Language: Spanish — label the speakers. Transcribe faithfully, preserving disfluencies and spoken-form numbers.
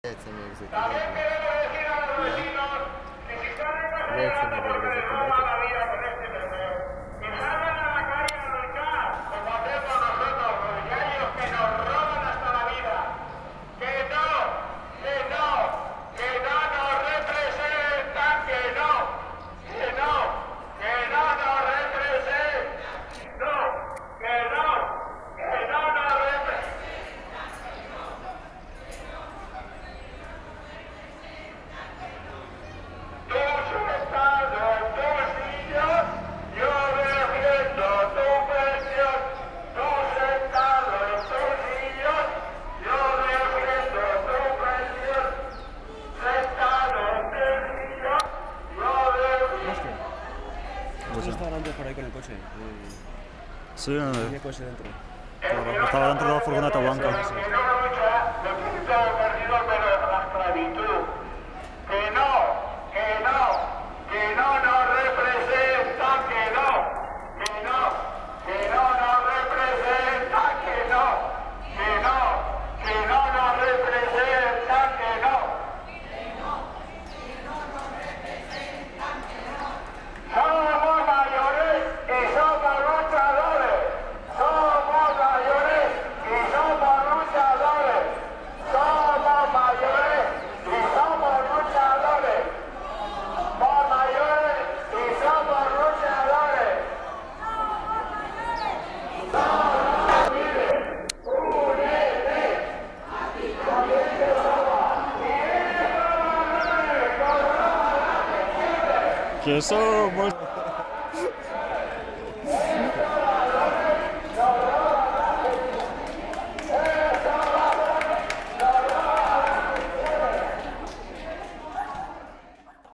Speaker 1: También queremos decir a los vecinos que si están en casa de la porque les roban la vida con este terreno, que salgan a la calle a luchar, como hacemos nosotros, los diarios que nos roban hasta la vida. Que no, que no, que no nos representan, que no, que no, que no nos representan, no, que no, que no nos representan.
Speaker 2: Por ahí con el coche. Eh,
Speaker 3: sí, no,
Speaker 2: tenía coche dentro.
Speaker 3: Claro, estaba dentro de la furgoneta blanca.
Speaker 1: Que no lucha, lo que está perdido, pero la esclavitud. Que no, que no, que no nos representa, que no, que no, que no nos representa, que no, que no, que no nos representa, que no. Somos mayores y somos luchadores. Somos mayores y somos luchadores. Somos mayores y somos luchadores. Somos mayores y somos luchadores. Somos libres. Únete. Valiente Roma. Y eso,
Speaker 3: Que somos